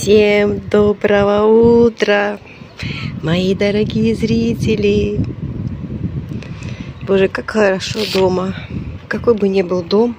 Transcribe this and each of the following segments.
Всем доброго утра, мои дорогие зрители. Боже, как хорошо дома. Какой бы ни был дом,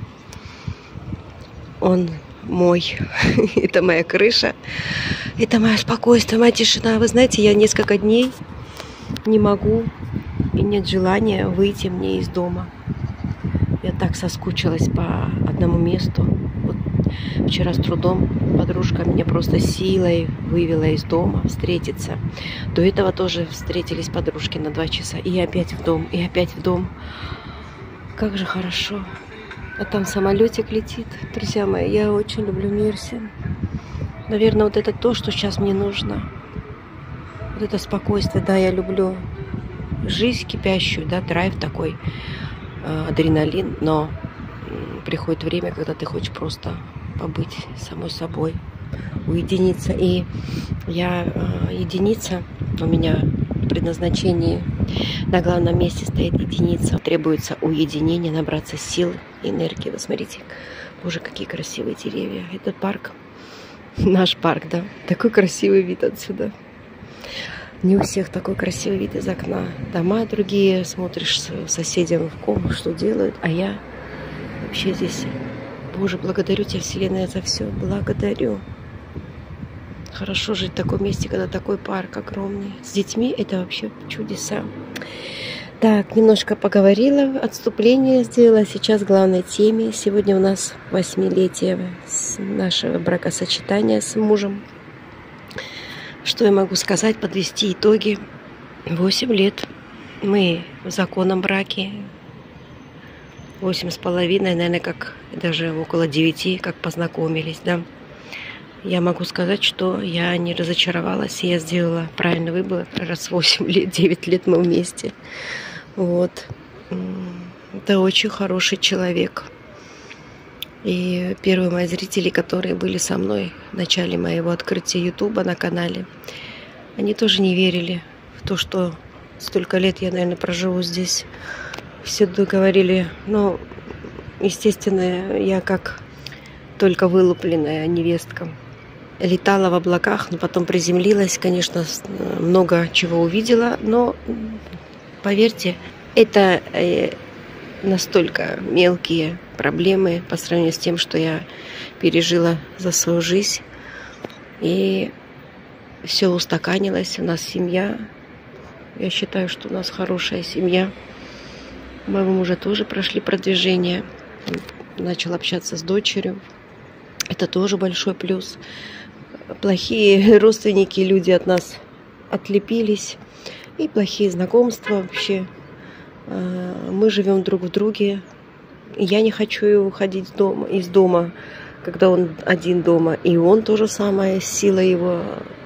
он мой. Это моя крыша, это мое спокойствие, моя тишина. Вы знаете, я несколько дней не могу и нет желания выйти мне из дома. Я так соскучилась по одному месту. Вот вчера с трудом подружка меня просто силой вывела из дома встретиться. До этого тоже встретились подружки на 2 часа. И опять в дом, и опять в дом. Как же хорошо. А там самолетик летит. Друзья мои, я очень люблю Мерсин. Наверное, вот это то, что сейчас мне нужно. Вот это спокойствие. Да, я люблю жизнь кипящую, да, драйв такой, адреналин. Но приходит время, когда ты хочешь просто побыть самой собой, уединиться. И я единица, у меня в предназначении на главном месте стоит единица. Требуется уединение, набраться сил, энергии. Вы смотрите, боже, какие красивые деревья. Этот парк, наш парк, да, такой красивый вид отсюда. Не у всех такой красивый вид из окна. Дома другие, смотришь соседям в ком, что делают, а я вообще здесь. Боже, благодарю тебя, Вселенная, за все. Благодарю. Хорошо жить в таком месте, когда такой парк огромный. С детьми это вообще чудеса. Так, немножко поговорила, отступление сделала. Сейчас к главной теме. Сегодня у нас 8-летие нашего бракосочетания с мужем. Что я могу сказать, подвести итоги? 8 лет мы в законном браке. 8,5, наверное, как даже около 9, как познакомились, да. Я могу сказать, что я не разочаровалась, и я сделала правильный выбор. Раз 8 лет, 9 лет мы вместе. Вот. Это очень хороший человек. И первые мои зрители, которые были со мной в начале моего открытия Ютуба на канале, они тоже не верили в то, что столько лет я, наверное, проживу здесь. Все говорили, ну, естественно, я как только вылупленная невестка. Летала в облаках, но потом приземлилась, конечно, много чего увидела, но, поверьте, это настолько мелкие проблемы по сравнению с тем, что я пережила за свою жизнь. И все устаканилось, у нас семья. Я считаю, что у нас хорошая семья. У моего мужа тоже прошли продвижение. Он начал общаться с дочерью. Это тоже большой плюс. Плохие родственники, люди от нас отлепились. И плохие знакомства вообще. Мы живем друг в друге. Я не хочу уходить из дома, когда он один дома. И он то же самое, сила его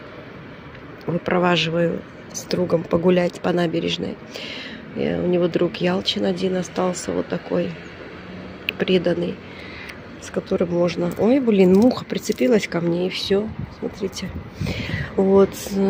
выпроваживаю с другом погулять по набережной. У него друг Ялчин один остался, вот такой преданный, с которым можно... Ой, блин, муха прицепилась ко мне, и все. Смотрите. Вот.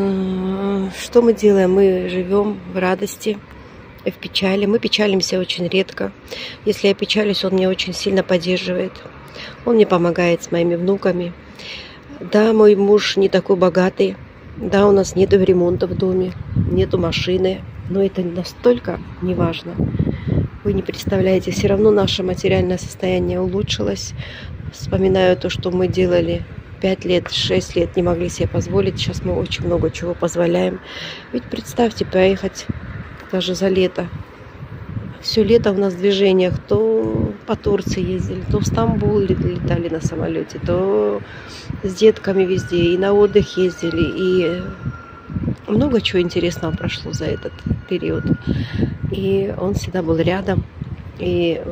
Что мы делаем? Мы живем в радости, в печали. Мы печалимся очень редко. Если я печалюсь, он меня очень сильно поддерживает. Он мне помогает с моими внуками. Да, мой муж не такой богатый. Да, у нас нету ремонта в доме, нету машины. Но это настолько не важно. Вы не представляете, все равно наше материальное состояние улучшилось. Вспоминаю то, что мы делали 5 лет, 6 лет, не могли себе позволить. Сейчас мы очень много чего позволяем. Ведь представьте, поехать даже за лето. Все лето у нас в движениях. То по Турции ездили, то в Стамбул летали на самолете, то с детками везде. И на отдых ездили. И много чего интересного прошло за этот период. И он всегда был рядом. И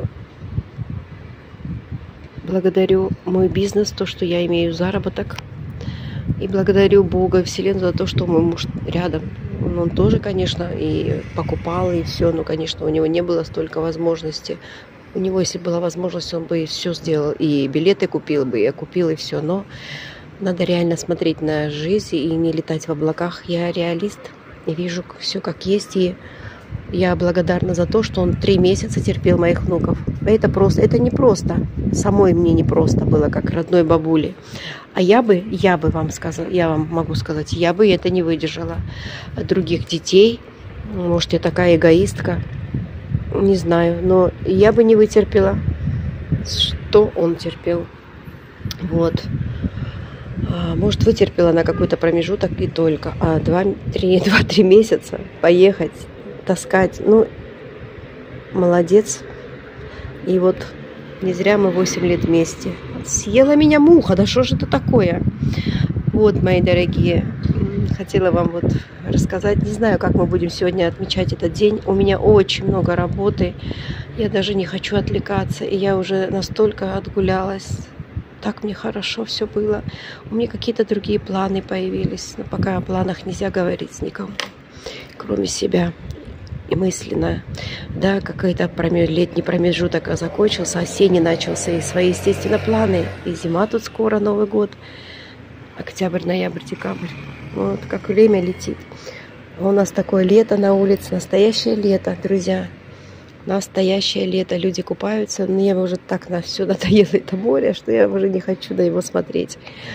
благодарю мой бизнес, то, что я имею заработок. И благодарю Бога и Вселенную за то, что мой муж рядом. Он тоже, конечно, и покупал, и все. Но, конечно, у него не было столько возможностей. У него, если была возможность, он бы все сделал. И билеты купил бы, и купил, и все. Но надо реально смотреть на жизнь и не летать в облаках. Я реалист и вижу все как есть. И Я благодарна за то, что он 3 месяца терпел моих внуков. Это не просто. Самой мне не просто было, как родной бабуле. А я бы вам сказала, я вам могу сказать, я бы это не выдержала. Других детей, может, я такая эгоистка, не знаю, но я бы не вытерпела, что он терпел. Вот. Может, вытерпела на какой-то промежуток и только. А 2-3 месяца поехать, таскать, ну, молодец. И вот не зря мы 8 лет вместе. Съела меня муха, да что же это такое? Вот, мои дорогие, хотела вам вот рассказать. Не знаю, как мы будем сегодня отмечать этот день. У меня очень много работы. Я даже не хочу отвлекаться. И я уже настолько отгулялась. Так мне хорошо все было. У меня какие-то другие планы появились. Но пока о планах нельзя говорить никому, кроме себя. И мысленно. Да, какой-то летний промежуток закончился, осенний начался. И свои, естественно, планы. И зима тут скоро, Новый год. Октябрь, ноябрь, декабрь. Вот как время летит. У нас такое лето на улице. Настоящее лето, друзья. Настоящее лето. Люди купаются. Мне уже так на все надоело это море, что я уже не хочу на него смотреть.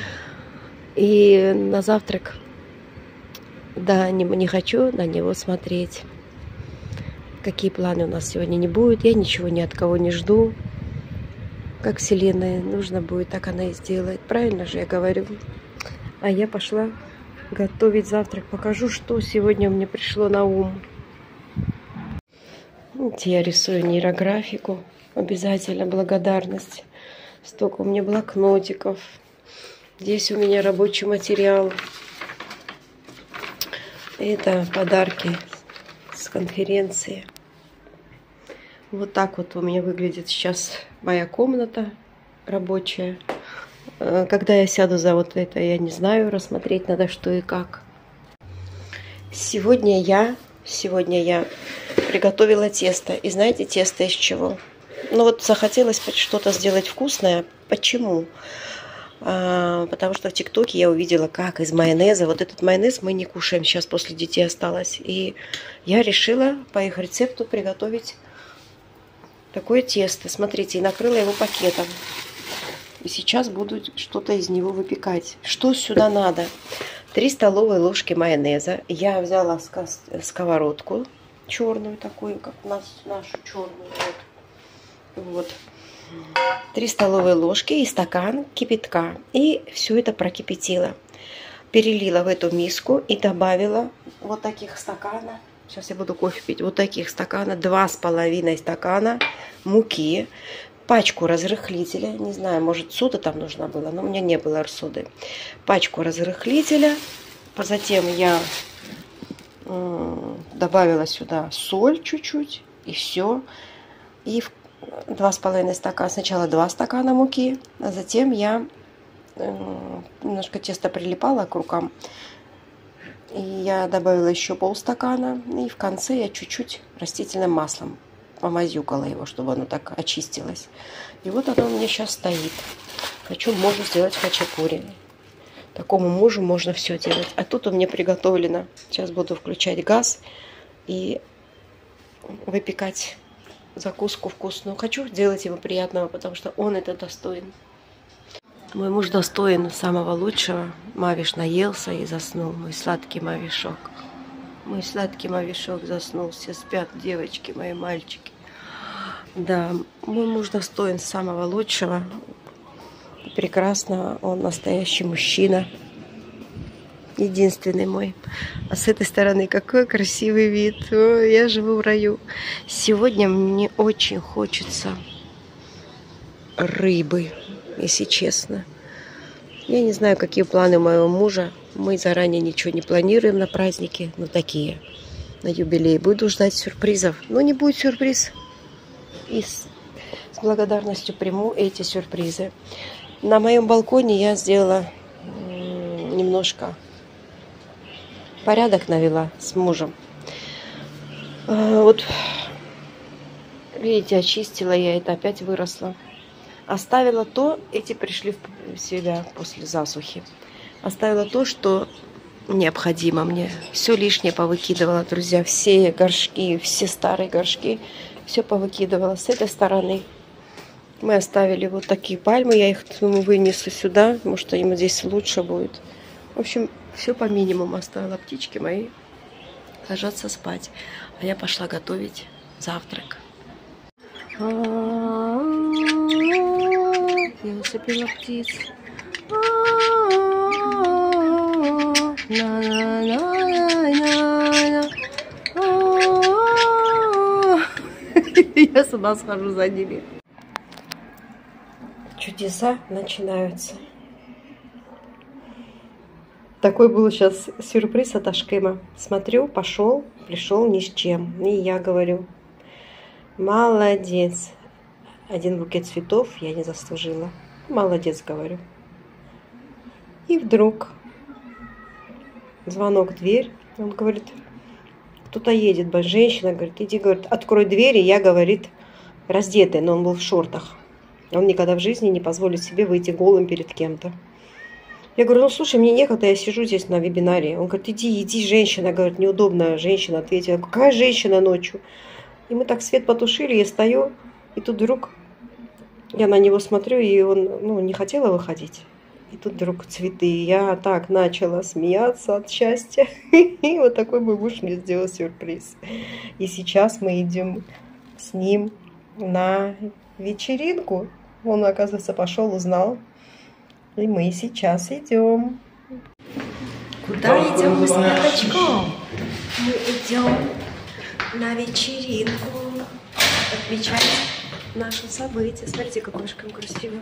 И на завтрак, да, не хочу на него смотреть. Какие планы у нас сегодня не будет. Я ничего ни от кого не жду. Как Вселенная нужно будет, так она и сделает. Правильно же я говорю? А я пошла готовить завтрак. Покажу, что сегодня мне пришло на ум. Видите, я рисую нейрографику. Обязательно благодарность. Столько у меня блокнотиков. Здесь у меня рабочий материал. Это подарки с конференции. Вот так вот у меня выглядит сейчас моя комната рабочая. Когда я сяду за вот это, я не знаю, рассмотреть надо что и как. Сегодня я приготовила тесто. И знаете, тесто из чего? Ну вот захотелось что-то сделать вкусное. Почему? Потому что в ТикТоке я увидела, как из майонеза. Вот этот майонез мы не кушаем, сейчас после детей осталось. И я решила по их рецепту приготовить такое тесто. Смотрите, и накрыла его пакетом. И сейчас буду что-то из него выпекать. Что сюда надо? 3 столовые ложки майонеза. Я взяла сковородку черную такую, как у нас нашу черную. Вот. 3 столовые ложки и стакан кипятка. И все это прокипятила. Перелила в эту миску и добавила вот таких стакана. Сейчас я буду кофе пить. Вот таких стакана, 2,5 стакана муки. Пачку разрыхлителя, не знаю, может сода там нужна была, но у меня не было соды. Пачку разрыхлителя, затем я добавила сюда соль чуть-чуть, и все. И 2,5 стакана, сначала 2 стакана муки, а затем я немножко тесто прилипало к рукам. И я добавила еще полстакана, и в конце я чуть-чуть растительным маслом помазюкала его, чтобы оно так очистилось. И вот оно у меня сейчас стоит. Можно сделать хачапури. Такому мужу можно все делать. А тут у меня приготовлено. Сейчас буду включать газ и выпекать закуску вкусную. Хочу сделать ему приятного, потому что он это достоин. Мой муж достоин самого лучшего. Мавиш наелся и заснул. Мой сладкий мавишок. Мой сладкий мавишок заснул. Все спят, девочки, мои мальчики. Да, мой муж достоин самого лучшего. Прекрасно, он настоящий мужчина. Единственный мой. А с этой стороны какой красивый вид. О, я живу в раю. Сегодня мне очень хочется рыбы, если честно. Я не знаю, какие планы моего мужа. Мы заранее ничего не планируем на праздники, но такие, на юбилей. Буду ждать сюрпризов. Но не будет сюрприз. И с благодарностью приму эти сюрпризы. На моем балконе я сделала немножко порядок, навела с мужем. Вот, видите, очистила я это, опять выросло. Оставила то, эти пришли в себя после засухи. Оставила то, что необходимо мне. Все лишнее повыкидывала, друзья. Все горшки, все старые горшки. Все повыкидывала. С этой стороны мы оставили вот такие пальмы. Я их, думаю, вынесу сюда. Может, им здесь лучше будет. В общем, все по минимуму оставила. Птички мои ложатся спать. А я пошла готовить завтрак. Я усыпила птиц. Я с ума схожу за ними. Чудеса начинаются. Такой был сейчас сюрприз от Ашкема. Смотрю, пришел ни с чем. И я говорю, молодец. Один букет цветов я не заслужила. Молодец, говорю. И вдруг звонок в дверь. Он говорит, кто-то едет, женщина, говорит, иди, говорит, открой дверь. И я, говорит, раздетый, но он был в шортах. Он никогда в жизни не позволит себе выйти голым перед кем-то. Я говорю, ну слушай, мне некогда, я сижу здесь на вебинаре. Он говорит, иди, женщина, говорит, неудобная женщина. Ответила, какая женщина ночью? И мы так свет потушили, я стою, и тут вдруг я на него смотрю, и он, не хотела выходить. И тут вдруг цветы. Я так начала смеяться от счастья. И вот такой мой муж мне сделал сюрприз. И сейчас мы идем с ним на вечеринку. Он, оказывается, пошел, узнал. И мы сейчас идем. Куда идем мы с Михачком? Мы идем на вечеринку отмечать наше событие. Смотрите, какой шкаф красивый.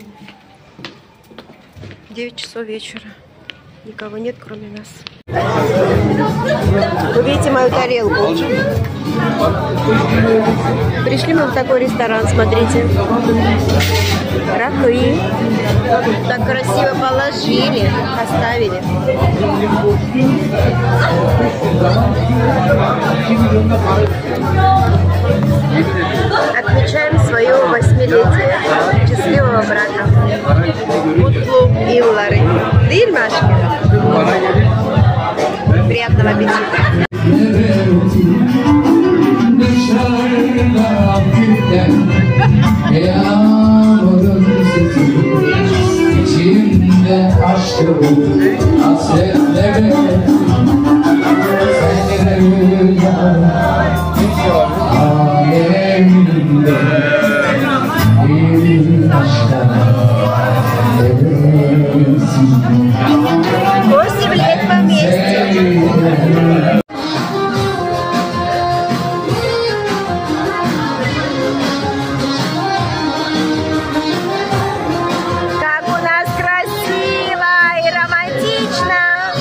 9 часов вечера. Никого нет, кроме нас. Вы видите мою тарелку? Пришли мы в такой ресторан, смотрите. Ракы. Так красиво положили, оставили. Отмечаем свое 8-летие счастливого брака. Mutlu yılları. Değil mi aşkım? Приятного аппетита. Гости влияют поместье. Как у нас красиво и романтично.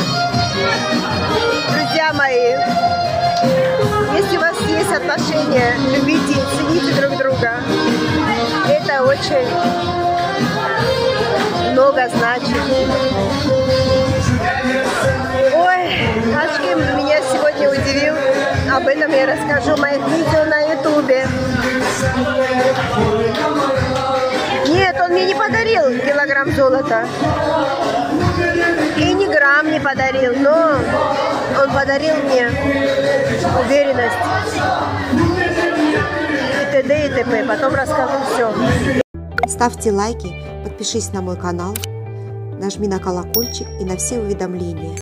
Друзья мои, если у вас есть отношения, любите, цените друг друга. Это очень много значит. Ой, Ашкем меня сегодня удивил. Об этом я расскажу в моих видео на ютубе. Нет, он мне не подарил килограмм золота. И ни грамм не подарил, но он подарил мне уверенность. И т.д. и т.п. Потом расскажу все. Ставьте лайки, подпишись на мой канал, нажми на колокольчик и на все уведомления.